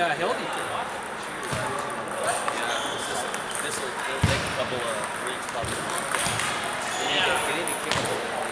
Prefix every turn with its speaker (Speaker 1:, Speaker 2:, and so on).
Speaker 1: Hildy too.
Speaker 2: This will take a couple of weeks probably. They need to kick a little bit.